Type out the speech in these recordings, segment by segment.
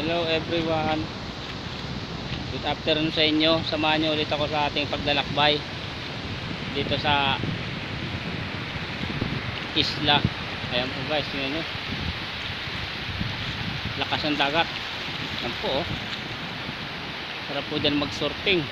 Hello everyone. Good afternoon sa inyo. Samahan niyo ulit ako sa ating paglalakbay dito sa isla. Ayan po guys, tingnan niyo. Lakas ng dagat. Ayan po oh. Sarap po dyan mag-surfing.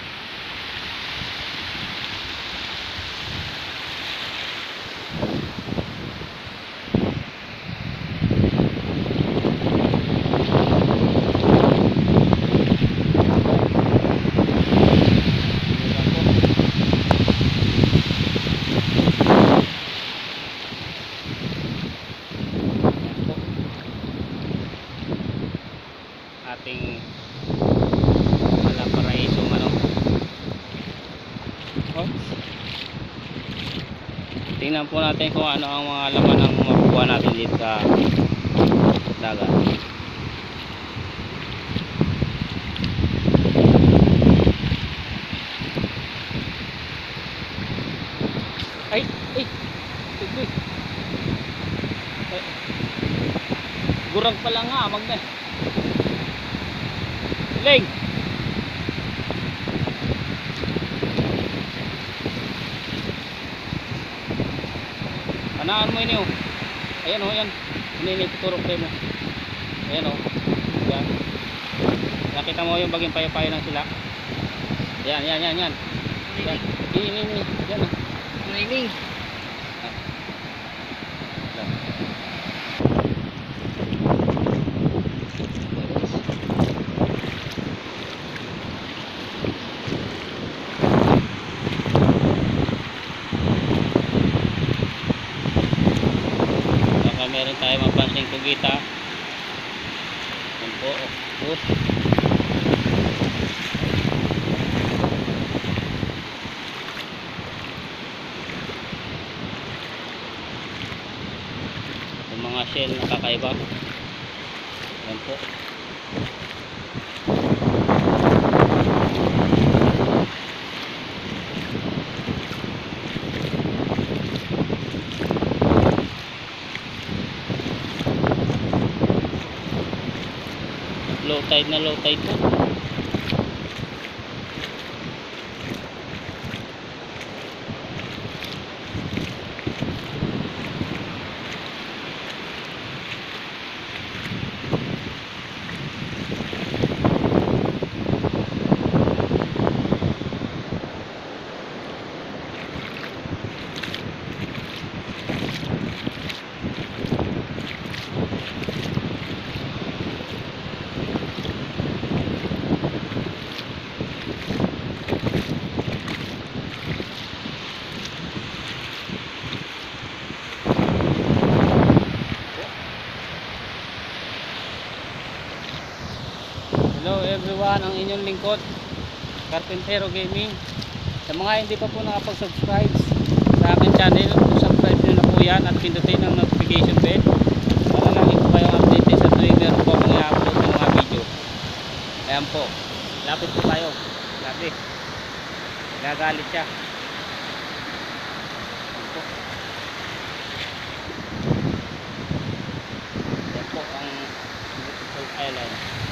Ating Valparaiso ano. Oh. Tingnan po natin kung ano ang mga laman ng makukuha natin dito sa dagat. Ay, tugoy. Gurag pala nga, magna. Ling. Anaan mo ini oh. Ayan oh, yan. Ini tuturok din mo. Ayan oh. Yan. Nakita mo yung baging payo-payo ng sila. Yan. Yan. Ini. Yan oh. Training. Meron tayo mapansing kugita. Yan po. Yung mga shell na kakaiba. Yan po. Low tide po. Hello everyone, ang inyong lingkod Carpintero Gaming. Sa mga hindi pa po nakapag-subscribe sa aking channel, subscribe nyo na po yan at pindutin ang notification bell para lagi po kayong updated sa tuwing meron po akong i-upload ng mga video. Ayan po, lapit po tayo. Lapit, gagalit siya. Ayan po. Ayan po ang beautiful island.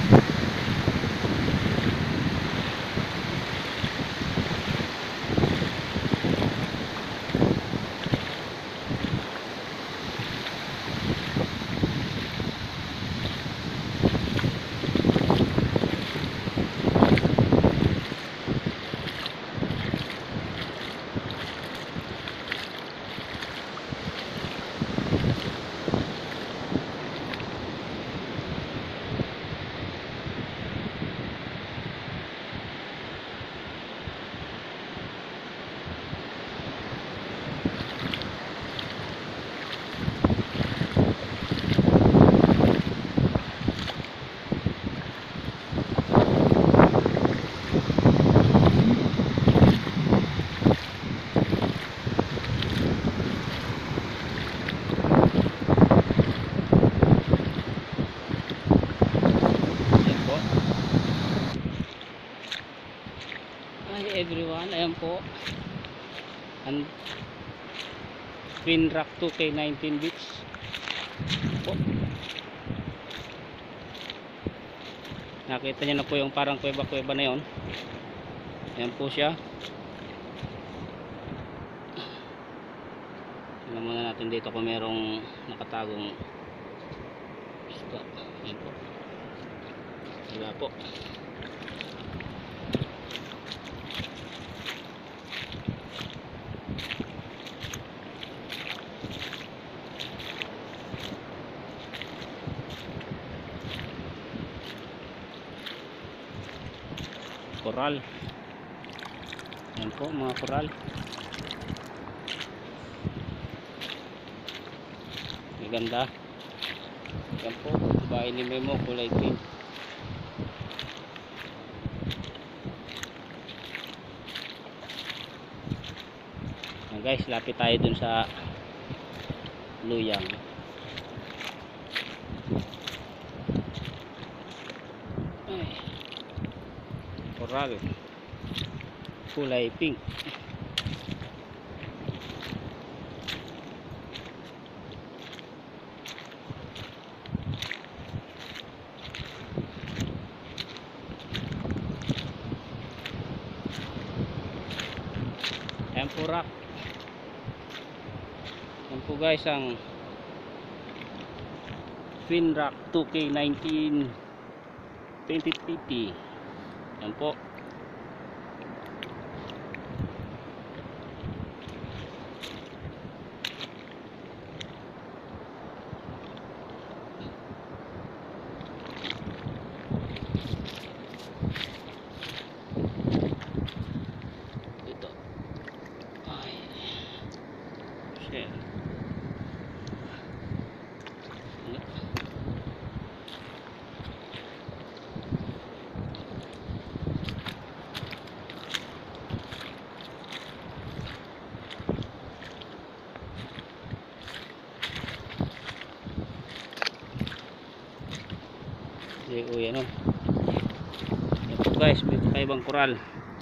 Everyone, ayan po ang Twin Rock 2K19 Beach po. Nakita niyo na po yung parang kuweba-kuweba na yon. Ayan po siya. Tingnan muna natin dito kung merong nakatagong isda. Ayan po. Wala po. Koral. Ayan po mga koral. Maganda. Ayan po, bahay ni Memo, kulay pink. Ayan guys, lapit tayo dun sa luyang. Ay. Koral. Kulay pink. Ayan po rock. Ayan po guys ang Twin Rock 2K19 2050. Ayan po. Ito. Ay. Shit. Uy, ano. Ito guys, may kakaibang koral.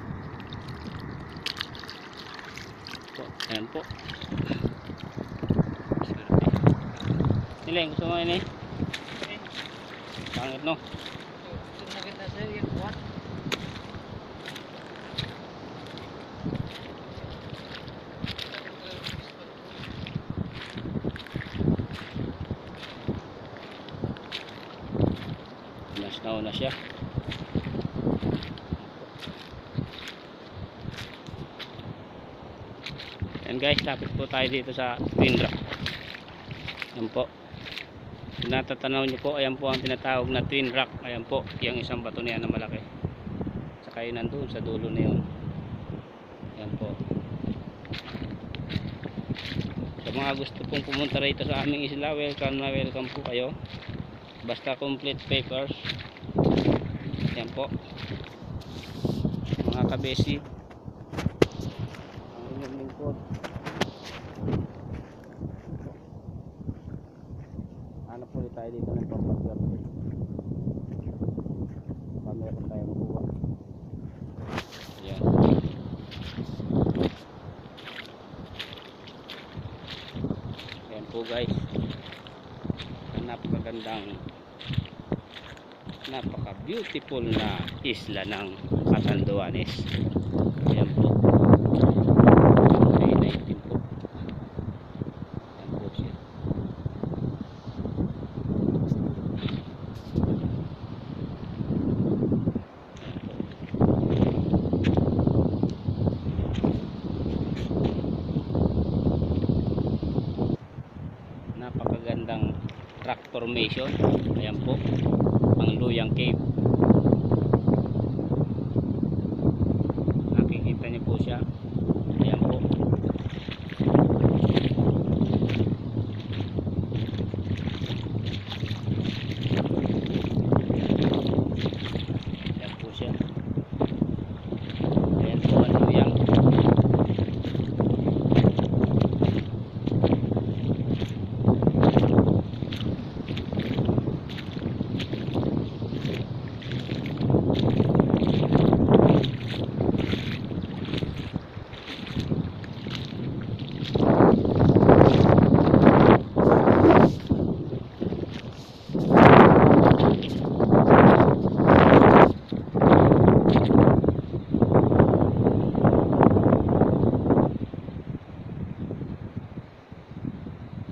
Po, ayan po. Nileng, gusto mo ini? Pangit no? Mas nauna siya. Ayan guys, lapit po tayo dito sa Twin Rock. Ayan po. Natatanaw nyo po, ayan po ang tinatawag na Twin Rock. Ayan po, yung isang bato na yan na malaki. Saka yun nandun sa dulo na yun. Ayan po. Sa mga gusto pong pumunta rito sa aming isla, welcome na welcome po kayo. Basta complete papers. Ayan po mga kabesi. Ang inyong lingkod. Hanap ulit tayo dito ng pampagwerte. Baka meron tayo makuha. Ayan. Ayan po guys. Napakagandang, napaka beautiful na isla ng Catanduanes. Ayan po. Ay 19 po. Ayan po siya. Napakagandang rock formation. Ayan po ang Luyang Cave.